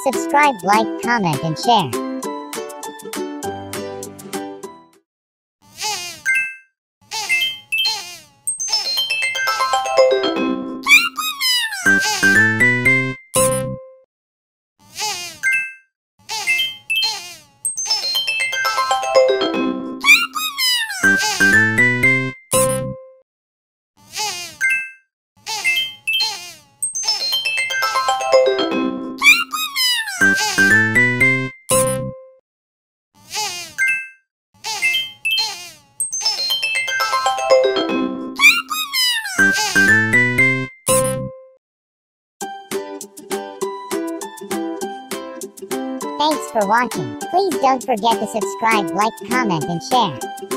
Subscribe, like, comment, and share. Thanks for watching. Please don't forget to subscribe, like, comment, and share.